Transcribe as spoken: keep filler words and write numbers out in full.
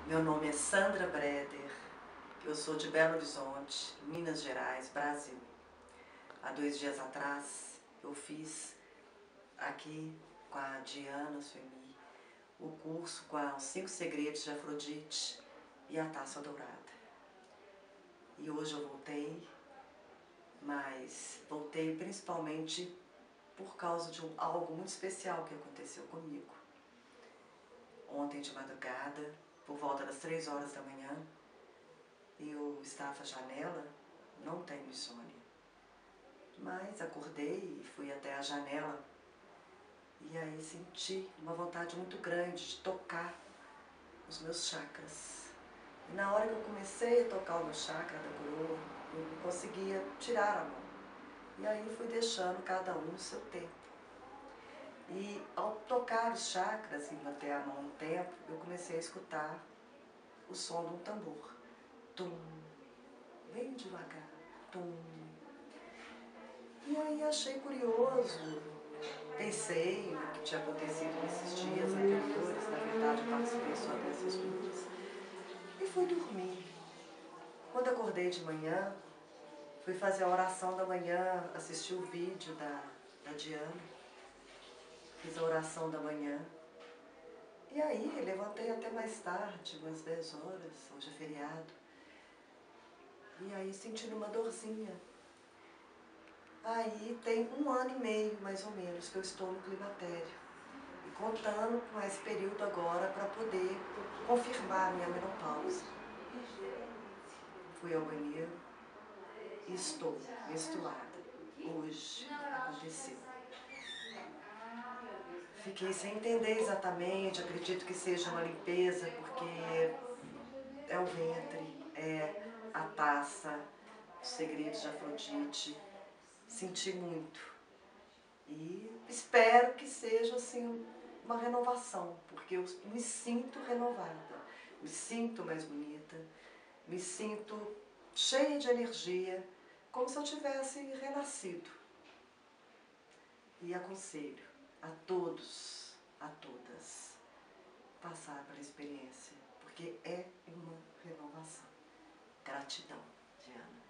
Meu nome é Sandra Breder, eu sou de Belo Horizonte, Minas Gerais, Brasil. Há dois dias atrás eu fiz aqui com a Diana Suemi o curso com os cinco segredos de Afrodite e a taça dourada. E hoje eu voltei, mas voltei principalmente por causa de um, algo muito especial que aconteceu comigo. Ontem de madrugada, por volta das três horas da manhã, eu estava à janela, não tenho insônia, mas acordei e fui até a janela e aí senti uma vontade muito grande de tocar os meus chakras. E na hora que eu comecei a tocar o meu chakra da coroa, eu não conseguia tirar a mão. E aí fui deixando cada um no seu tempo. E ao tocar os chakras e manter a mão no tempo, eu comecei a escutar o som de um tambor. Tum, bem devagar, tum. E aí achei curioso, pensei no que tinha acontecido nesses dias anteriores, na verdade eu participei só dessas duas, e fui dormir. Quando acordei de manhã, fui fazer a oração da manhã, assisti o vídeo da, da Diana, fiz a oração da manhã. E aí, levantei até mais tarde, umas dez horas, hoje é feriado. E aí, sentindo uma dorzinha. Aí, tem um ano e meio, mais ou menos, que eu estou no climatério. E contando com esse período agora para poder confirmar a minha menopausa. Fui ao banheiro e estou menstruada. Hoje aconteceu. Fiquei sem entender exatamente, acredito que seja uma limpeza, porque é o ventre, é a taça, os segredos de Afrodite. Senti muito. E espero que seja assim uma renovação, porque eu me sinto renovada, me sinto mais bonita, me sinto cheia de energia, como se eu tivesse renascido. E aconselho a todos, a todas, passar pela experiência, porque é uma renovação. Gratidão, Diana.